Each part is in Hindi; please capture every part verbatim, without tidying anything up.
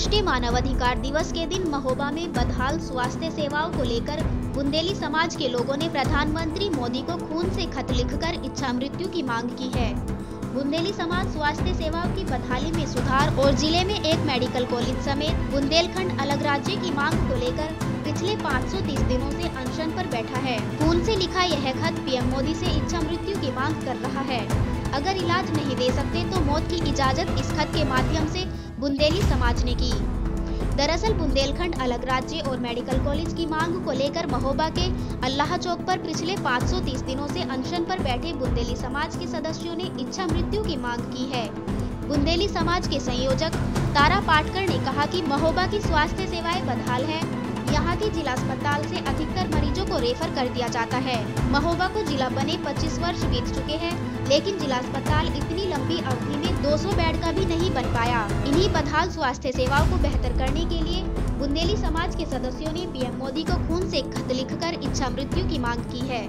राष्ट्रीय मानवाधिकार दिवस के दिन महोबा में बदहाल स्वास्थ्य सेवाओं को लेकर बुंदेली समाज के लोगों ने प्रधानमंत्री मोदी को खून से खत लिखकर इच्छा मृत्यु की मांग की है। बुंदेली समाज स्वास्थ्य सेवाओं की बदहाली में सुधार और जिले में एक मेडिकल कॉलेज समेत बुंदेलखंड अलग राज्य की मांग को लेकर पिछले पाँच सौ तीस दिनों से अनशन पर बैठा है। खून से लिखा यह खत पीएम मोदी से इच्छा मृत्यु की मांग कर रहा है। अगर इलाज नहीं दे सकते तो मौत की इजाजत इस खत के माध्यम से बुंदेली समाज ने की। दरअसल बुंदेलखंड अलग राज्य और मेडिकल कॉलेज की मांग को लेकर महोबा के अल्लाह चौक पर पिछले पाँच सौ तीस दिनों से अनशन पर बैठे बुंदेली समाज के सदस्यों ने इच्छा मृत्यु की मांग की है। बुंदेली समाज के संयोजक तारा पाटकर ने कहा कि महोबा की स्वास्थ्य सेवाएं बदहाल है। यहाँ के जिला अस्पताल से अधिकतर मरीजों को रेफर कर दिया जाता है। महोबा को जिला बने पच्चीस वर्ष बीत चुके हैं, लेकिन जिला अस्पताल इतनी लंबी अवधि में दो सौ बेड का भी नहीं बन पाया। इन्हीं बदहाल स्वास्थ्य सेवाओं को बेहतर करने के लिए बुंदेली समाज के सदस्यों ने पीएम मोदी को खून से खत लिखकर इच्छा मृत्यु की मांग की है।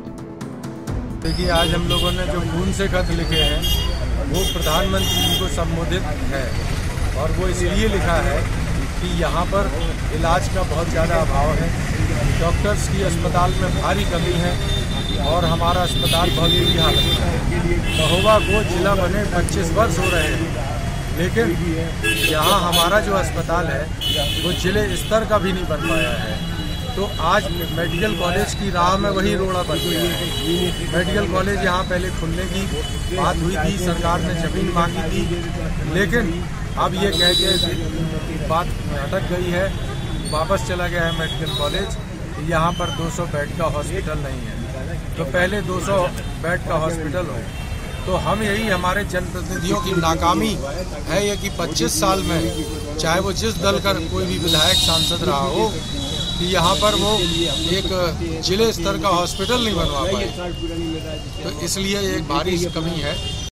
देखिए, आज हम लोगों ने जो खून से खत लिखे हैं वो प्रधानमंत्री जी को संबोधित है, और वो इसलिए लिखा है कि यहाँ पर इलाज का बहुत ज़्यादा अभाव है। डॉक्टर्स की अस्पताल में भारी कमी है और हमारा अस्पताल बहुत बुरी हालत में है। महोबा को जिला बने पच्चीस वर्ष हो रहे हैं, लेकिन यहाँ हमारा जो अस्पताल है वो जिले स्तर का भी नहीं बन पाया है। तो आज मेडिकल कॉलेज की राह में वही रोड़ा बन गया है। मेडिकल कॉलेज यहाँ पहले खुलने की बात हुई थी, सरकार ने जमीन मांगी थी, लेकिन अब ये कह के बात अटक गई है, वापस चला गया है मेडिकल कॉलेज। यहाँ पर दो सौ बेड का हॉस्पिटल नहीं है, तो पहले दो सौ बेड का हॉस्पिटल हो। तो हम यही, हमारे जनप्रतिनिधियों की नाकामी है ये कि पच्चीस साल में चाहे वो जिस दल का कोई भी विधायक सांसद रहा हो, कि यहाँ पर वो एक जिले स्तर का हॉस्पिटल नहीं बनवा पाए। तो इसलिए एक भारी कमी है।